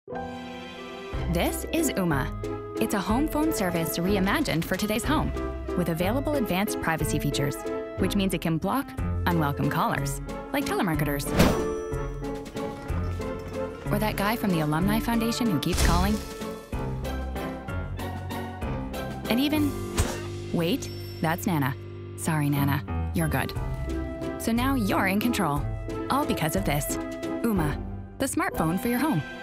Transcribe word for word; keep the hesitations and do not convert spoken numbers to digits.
This is OOMA. It's a home phone service reimagined for today's home with available advanced privacy features, which means it can block unwelcome callers, like telemarketers. Or that guy from the Alumni Foundation who keeps calling. And even, wait, that's Nana. Sorry, Nana, you're good. So now you're in control, all because of this. OOMA, the smartphone for your home.